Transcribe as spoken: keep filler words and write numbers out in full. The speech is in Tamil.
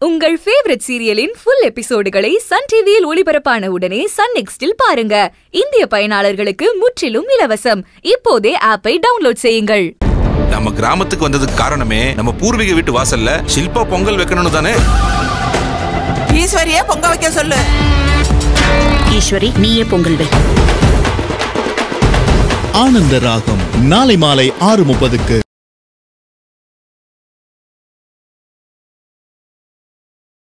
உங்கள் ஃபேவரட் சீரியலின் ஃபுல் எபிசோடுகளை சன் டிவியில் ஒளிபரப்பான உடனே சன் நெக்ஸ்டில் பாருங்க. இந்திய பயனாளர்களுக்கு முற்றிலும் இலவசம். இப்போதே ஆப்பை டவுன்லோட் செய்யுங்கள். நம்ம கிராமத்துக்கு வந்ததுக்கு காரணமே நம்ம பூர்வீக வீட்டு வாசல்ல ஷில்பா பொங்கல் வைக்கணும்னு தானே. ஈஸ்வரியே பொங்க வைக்க சொல்லு. ஈஸ்வரி நீயே பொங்கல் வை. ஆனந்த ராகம் நாளை மாலை ஆறு முப்பதுக்கு